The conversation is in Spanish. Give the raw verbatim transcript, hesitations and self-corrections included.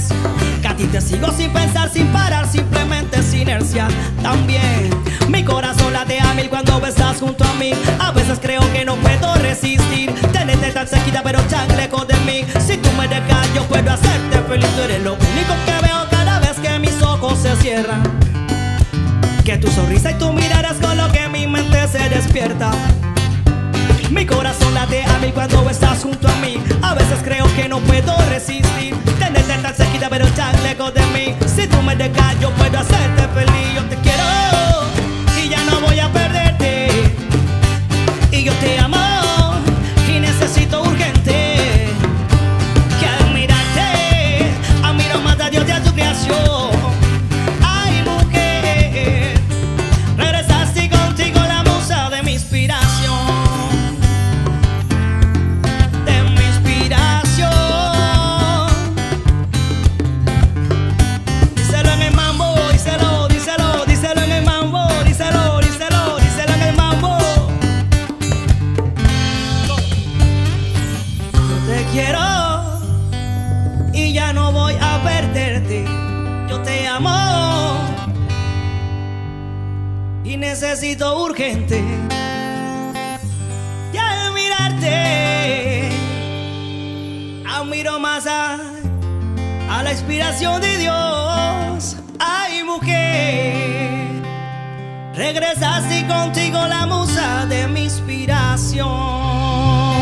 vez. Que a ti te sigo sin pensar, sin parar, simplemente es inercia. También mi corazón late a mil cuando estás junto a mí. A veces creo que no puedo resistir tenerte tan cerquita pero tan lejos de mí. Si tú me dejas yo puedo hacerte feliz. Tú eres lo único que veo cada vez que mis ojos se cierran. Que tu sonrisa y tu mirada es con lo que mi mente se despierta. Mi corazón late a mí cuando estás junto a mí. A veces creo que no puedo resistir tenerte tan cerquita pero tan lejos de mí. Si tú me dejas yo puedo hacerte feliz. Yo te quiero y ya no voy a perderte. Y yo te amo y necesito urgente que al mirarte admiro más a Dios y a su creación. Ay, mujer, regresaste contigo la musa de mi inspiración. De mi inspiración. Díselo en el mambo, díselo, díselo, díselo en el mambo, díselo, díselo, díselo en el mambo. Te quiero y ya no voy a perderte. Yo te amo y necesito urgente y al mirarte admiro más a, a la inspiración de Dios. Ay, mujer, regresaste contigo la musa de mi inspiración.